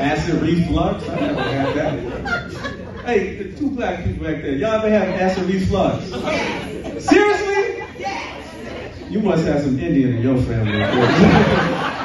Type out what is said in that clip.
Acid reflux? I never had that. Hey, the two black people back there, y'all ever have acid reflux? Seriously? You must have some Indian in your family.